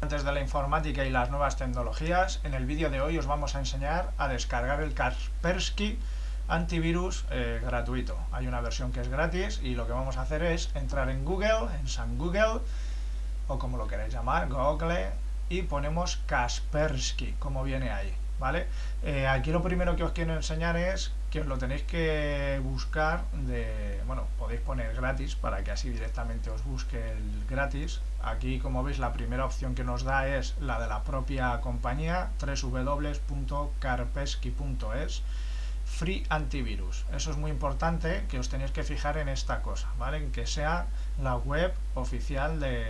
Antes de la informática y las nuevas tecnologías, en el vídeo de hoy os vamos a enseñar a descargar el Kaspersky antivirus gratuito. Hay una versión que es gratis y lo que vamos a hacer es entrar en Google, en San Google, o como lo queráis llamar, Google, y ponemos Kaspersky, como viene ahí, ¿vale? Aquí lo primero que os quiero enseñar es que os lo tenéis que buscar bueno, podéis poner gratis para que así directamente os busque el gratis. Aquí, como veis, la primera opción que nos da es la de la propia compañía, www.kaspersky.es, Free Antivirus. Eso es muy importante, que os tenéis que fijar en esta cosa, ¿vale? En que sea la web oficial de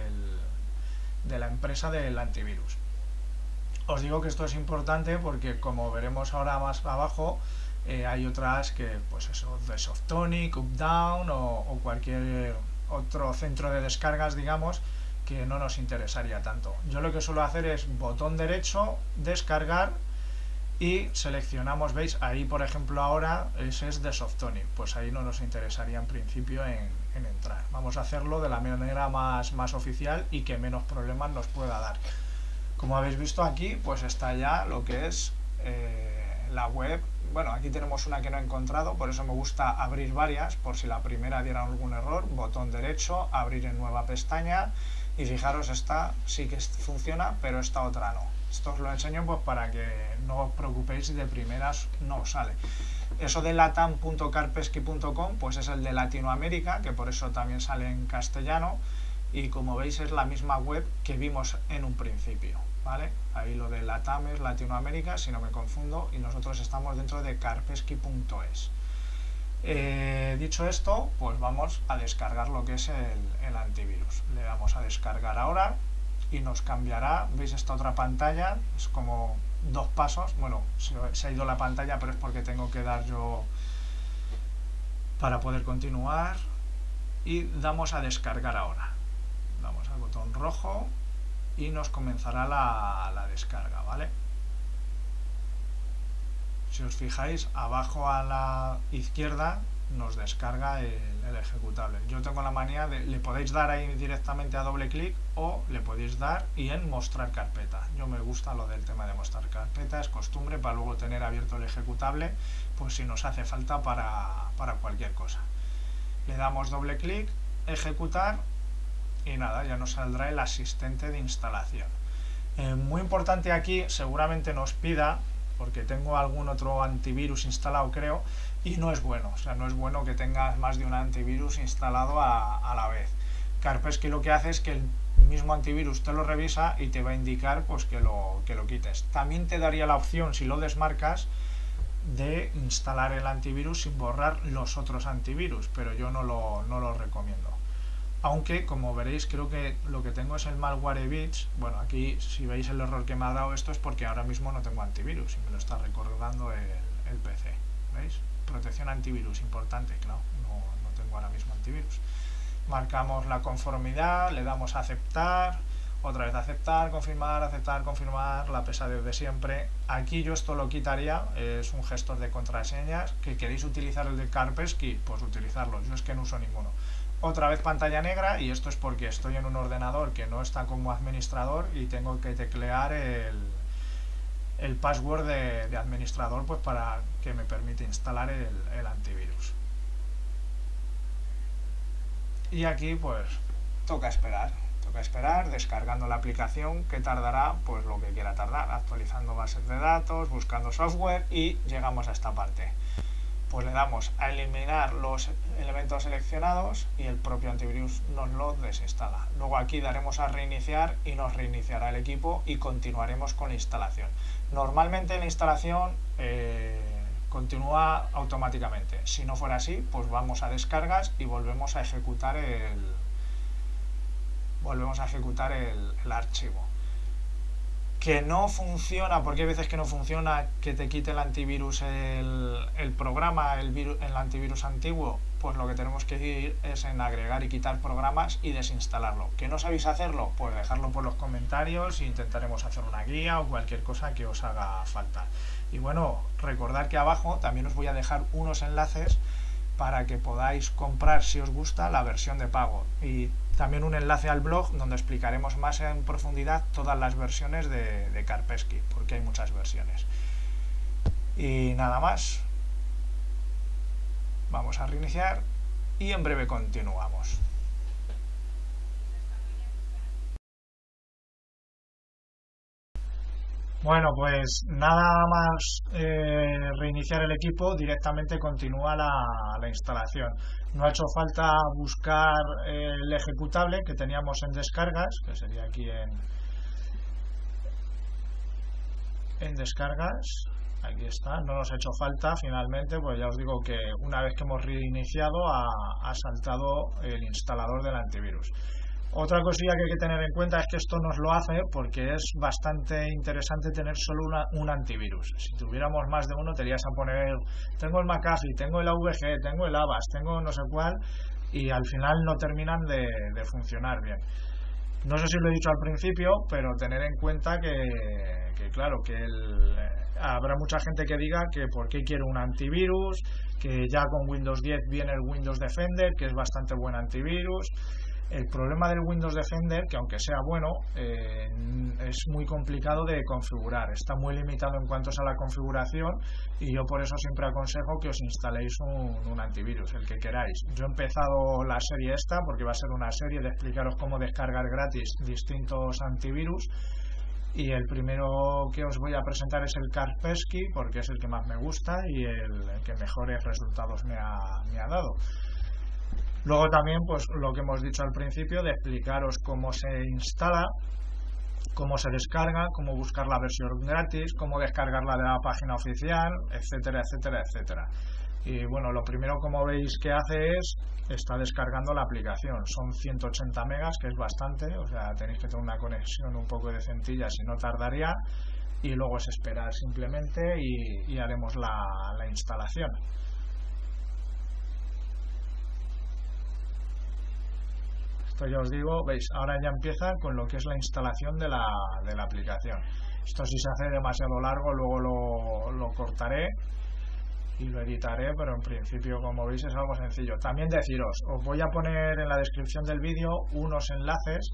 la empresa del antivirus. Os digo que esto es importante porque, como veremos ahora más abajo, hay otras que, pues eso, de Softonic, Updown o cualquier otro centro de descargas, digamos, que no nos interesaría tanto. Yo lo que suelo hacer es botón derecho, descargar, y seleccionamos, veis, ahí por ejemplo ahora ese es de Softonic, pues ahí no nos interesaría en principio en entrar. Vamos a hacerlo de la manera más oficial y que menos problemas nos pueda dar. Como habéis visto aquí, pues está ya lo que es la web. Bueno, aquí tenemos una que no he encontrado, por eso me gusta abrir varias, por si la primera diera algún error. Botón derecho, abrir en nueva pestaña, y fijaros, esta sí que funciona, pero esta otra no. Esto os lo enseño pues para que no os preocupéis si de primeras no os sale. Eso de latam.kaspersky.com pues es el de Latinoamérica, que por eso también sale en castellano, y como veis es la misma web que vimos en un principio, ¿vale? Ahí lo de Latam es Latinoamérica, si no me confundo, y nosotros estamos dentro de kaspersky.es. Dicho esto, pues vamos a descargar lo que es el antivirus. Le damos a descargar ahora y nos cambiará, veis esta otra pantalla, es como dos pasos. Bueno, se ha ido la pantalla, pero es porque tengo que dar yo para poder continuar, y damos a descargar ahora. Damos al botón rojo y nos comenzará la descarga, ¿vale? Si os fijáis, abajo a la izquierda nos descarga el ejecutable. Yo tengo la manía de, le podéis dar ahí directamente a doble clic o le podéis dar y en mostrar carpeta. Yo me gusta lo del tema de mostrar carpeta, es costumbre para luego tener abierto el ejecutable, pues si nos hace falta para cualquier cosa. Le damos doble clic, ejecutar, y nada, ya nos saldrá el asistente de instalación. Muy importante aquí, seguramente nos pida, porque tengo algún otro antivirus instalado, creo, y no es bueno. O sea, no es bueno que tengas más de un antivirus instalado a la vez. Kaspersky lo que hace es que el mismo antivirus te lo revisa y te va a indicar pues que lo quites. También te daría la opción, si lo desmarcas, de instalar el antivirus sin borrar los otros antivirus, pero yo no lo recomiendo. Aunque, como veréis, creo que lo que tengo es el Malwarebytes. Bueno, aquí si veis el error que me ha dado esto es porque ahora mismo no tengo antivirus y me lo está recordando el PC. ¿Veis? Protección antivirus, importante, claro, no tengo ahora mismo antivirus. Marcamos la conformidad, le damos a aceptar, otra vez aceptar, confirmar, la pesadez de siempre. Aquí yo esto lo quitaría, es un gestor de contraseñas. ¿Que queréis utilizar el de Kaspersky? Pues utilizarlo, yo es que no uso ninguno. Otra vez pantalla negra, y esto es porque estoy en un ordenador que no está como administrador y tengo que teclear el password de administrador, pues para que me permita instalar el antivirus. Y aquí pues toca esperar descargando la aplicación, que tardará pues lo que quiera tardar, actualizando bases de datos, buscando software, y llegamos a esta parte. Pues le damos a eliminar los elementos seleccionados y el propio antivirus nos lo desinstala. Luego aquí daremos a reiniciar y nos reiniciará el equipo y continuaremos con la instalación. Normalmente la instalación continúa automáticamente. Si no fuera así, pues vamos a descargas y volvemos a ejecutar el archivo. Que no funciona, porque hay veces que no funciona, que te quite el antivirus el programa, el antivirus antiguo, pues lo que tenemos que ir es en agregar y quitar programas y desinstalarlo. ¿Que no sabéis hacerlo? Pues dejadlo por los comentarios e intentaremos hacer una guía o cualquier cosa que os haga falta. Y bueno, recordad que abajo también os voy a dejar unos enlaces para que podáis comprar, si os gusta, la versión de pago. Y también un enlace al blog donde explicaremos más en profundidad todas las versiones de Kaspersky, porque hay muchas versiones. Y nada más, vamos a reiniciar y en breve continuamos. Bueno, pues nada más reiniciar el equipo, directamente continúa la instalación. No ha hecho falta buscar el ejecutable que teníamos en descargas, que sería aquí en descargas. Aquí está, no nos ha hecho falta finalmente, pues ya os digo que una vez que hemos reiniciado ha saltado el instalador del antivirus. Otra cosilla que hay que tener en cuenta es que esto nos lo hace porque es bastante interesante tener solo un antivirus. Si tuviéramos más de uno, te irías a poner, tengo el McAfee, tengo el AVG, tengo el Avast, tengo no sé cuál, y al final no terminan de funcionar bien. No sé si lo he dicho al principio, pero tener en cuenta que claro, que habrá mucha gente que diga que por qué quiero un antivirus, que ya con Windows 10 viene el Windows Defender, que es bastante buen antivirus. El problema del Windows Defender, que aunque sea bueno, es muy complicado de configurar, está muy limitado en cuanto a la configuración, y yo por eso siempre aconsejo que os instaléis un antivirus, el que queráis. Yo he empezado la serie esta, porque va a ser una serie de explicaros cómo descargar gratis distintos antivirus, y el primero que os voy a presentar es el Kaspersky, porque es el que más me gusta y el que mejores resultados me ha dado. Luego también, pues lo que hemos dicho al principio, de explicaros cómo se instala, cómo se descarga, cómo buscar la versión gratis, cómo descargarla de la página oficial, etcétera, etcétera, etcétera. Y bueno, lo primero, como veis que hace está descargando la aplicación. Son 180 megas, que es bastante, o sea, tenéis que tener una conexión un poco decentilla, si no tardaría. Y luego es esperar simplemente y haremos la instalación. Esto ya os digo, veis, ahora ya empieza con lo que es la instalación de la aplicación. Esto si se hace demasiado largo, luego lo cortaré y lo editaré, pero en principio, como veis, es algo sencillo. También deciros, os voy a poner en la descripción del vídeo unos enlaces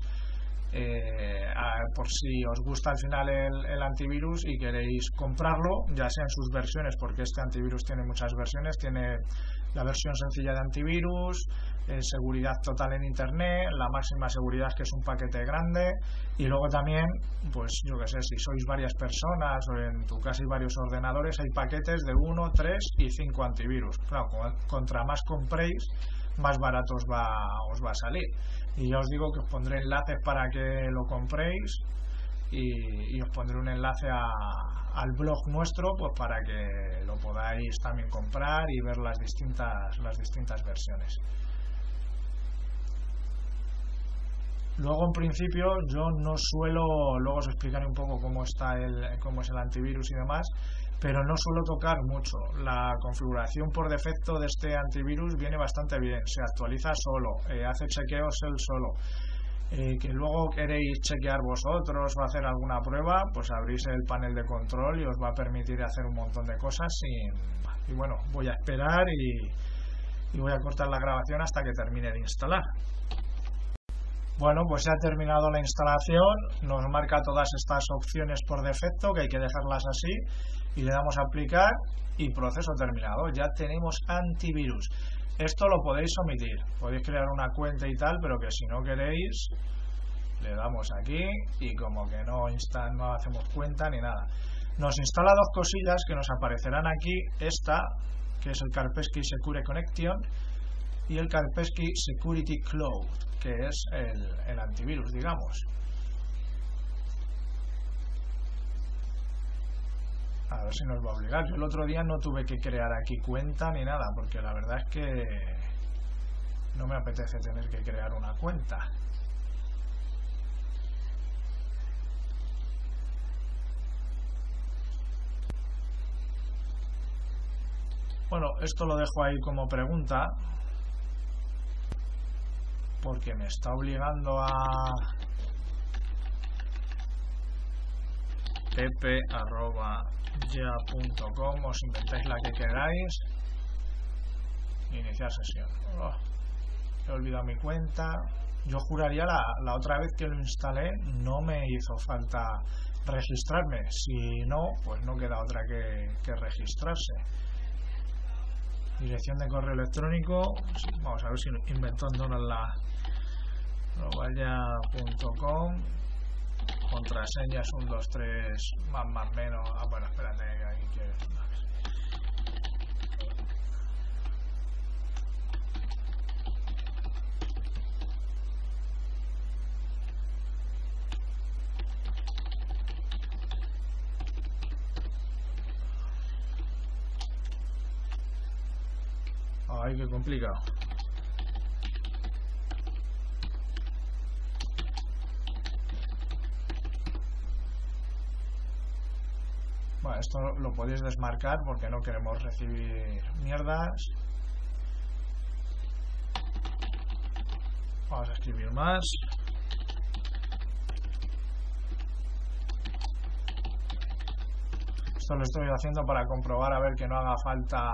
por si os gusta al final el antivirus y queréis comprarlo, ya sea en sus versiones, porque este antivirus tiene muchas versiones. Tiene la versión sencilla de antivirus, seguridad total en internet, la máxima seguridad, que es un paquete grande, y luego también, pues yo que sé, si sois varias personas o en tu casa hay varios ordenadores, hay paquetes de 1, 3 y 5 antivirus. Claro, contra más compréis, más barato os va a salir. Y ya os digo que os pondré enlaces para que lo compréis, y os pondré un enlace al blog nuestro, pues para que lo podáis también comprar y ver las distintas versiones. Luego, en principio, yo no suelo, luego os explicaré un poco cómo es el antivirus y demás, pero no suelo tocar mucho. La configuración por defecto de este antivirus viene bastante bien, se actualiza solo, hace chequeos él solo. Que luego queréis chequear vosotros o hacer alguna prueba, pues abrís el panel de control y os va a permitir hacer un montón de cosas. Y bueno, voy a esperar y voy a cortar la grabación hasta que termine de instalar. Bueno, pues ya ha terminado la instalación, nos marca todas estas opciones por defecto, que hay que dejarlas así, y le damos a aplicar y proceso terminado. Ya tenemos antivirus. Esto lo podéis omitir, podéis crear una cuenta y tal, pero que si no queréis, le damos aquí y como que no hacemos cuenta ni nada. Nos instala dos cosillas que nos aparecerán aquí, esta, que es el Kaspersky Secure Connection, y el Kaspersky Security Cloud, que es el antivirus, digamos. A ver si nos va a obligar. Yo el otro día no tuve que crear aquí cuenta ni nada, porque la verdad es que no me apetece tener que crear una cuenta. Bueno, esto lo dejo ahí como pregunta, porque me está obligando a pepe@ya.com, os inventáis la que queráis. Iniciar sesión. He olvidado mi cuenta. Yo juraría la otra vez que lo instalé no me hizo falta registrarme. Si no, pues no queda otra que registrarse. Dirección de correo electrónico, vamos a ver si inventando la globalla.com, contraseñas 1, 2, 3, más, menos. Bueno, espérate, ahí que... Ay, qué complicado. Bueno, esto lo podéis desmarcar porque no queremos recibir mierdas. Vamos a escribir más. Esto lo estoy haciendo para comprobar a ver que no haga falta.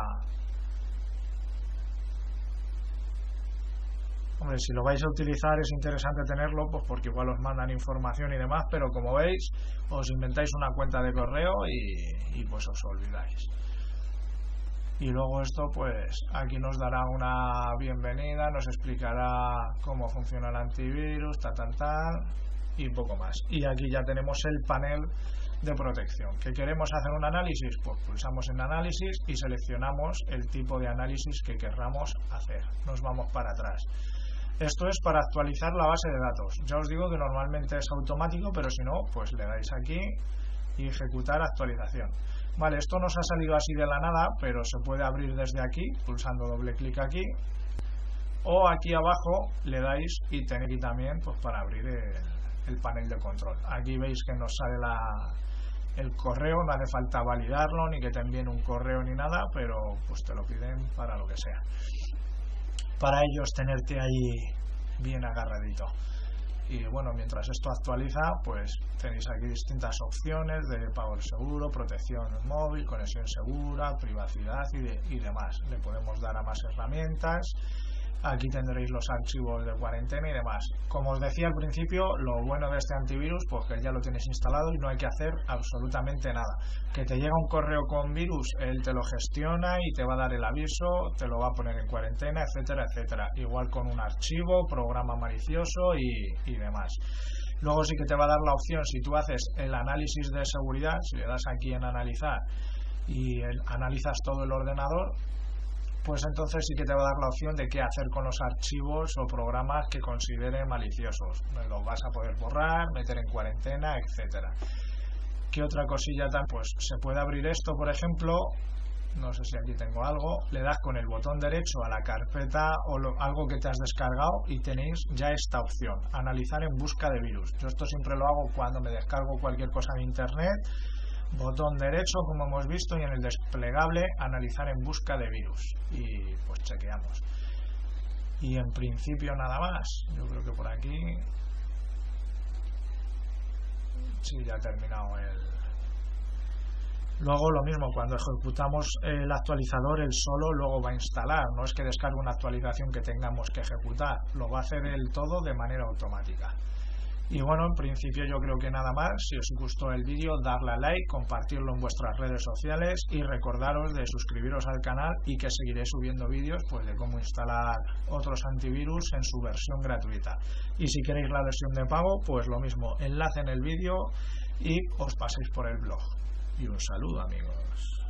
Hombre, si lo vais a utilizar es interesante tenerlo, pues porque igual os mandan información y demás, pero como veis, os inventáis una cuenta de correo y pues os olvidáis. Y luego esto, pues aquí nos dará una bienvenida, nos explicará cómo funciona el antivirus, tal, y poco más. Y aquí ya tenemos el panel de protección. ¿Que queremos hacer un análisis? Pues pulsamos en análisis y seleccionamos el tipo de análisis que querramos hacer. Nos vamos para atrás. Esto es para actualizar la base de datos. Ya os digo que normalmente es automático, pero si no, pues le dais aquí y ejecutar actualización. Vale, esto nos ha salido así de la nada, pero se puede abrir desde aquí, pulsando doble clic aquí. O aquí abajo le dais y tenéis aquí también pues para abrir el panel de control. Aquí veis que nos sale el correo, no hace falta validarlo, ni que te envíen un correo ni nada, pero pues te lo piden para lo que sea. Para ellos tenerte ahí bien agarradito. Y bueno, mientras esto actualiza, pues tenéis aquí distintas opciones de pago seguro, protección móvil, conexión segura, privacidad y demás. Le podemos dar a más herramientas. Aquí tendréis los archivos de cuarentena y demás. Como os decía al principio, lo bueno de este antivirus, pues que ya lo tienes instalado y no hay que hacer absolutamente nada. Que te llega un correo con virus, él te lo gestiona y te va a dar el aviso, te lo va a poner en cuarentena, etcétera, etcétera. Igual con un archivo, programa malicioso y demás. Luego sí que te va a dar la opción, si tú haces el análisis de seguridad, si le das aquí en analizar y analizas todo el ordenador, pues entonces sí que te va a dar la opción de qué hacer con los archivos o programas que considere maliciosos. Los vas a poder borrar, meter en cuarentena, etcétera. ¿Qué otra cosilla tan? Pues se puede abrir esto, por ejemplo, no sé si aquí tengo algo, le das con el botón derecho a la carpeta o algo que te has descargado y tenéis ya esta opción, analizar en busca de virus. Yo esto siempre lo hago cuando me descargo cualquier cosa en internet. Botón derecho, como hemos visto, y en el desplegable analizar en busca de virus y pues chequeamos. Y en principio nada más. Yo creo que por aquí sí, ya ha terminado Luego lo mismo, cuando ejecutamos el actualizador, él solo luego va a instalar. No es que descargue una actualización que tengamos que ejecutar, lo va a hacer del todo de manera automática. Y bueno, en principio yo creo que nada más. Si os gustó el vídeo, darle a like, compartirlo en vuestras redes sociales y recordaros de suscribiros al canal y que seguiré subiendo vídeos pues de cómo instalar otros antivirus en su versión gratuita. Y si queréis la versión de pago, pues lo mismo, enlace en el vídeo y os paséis por el blog. Y un saludo, amigos.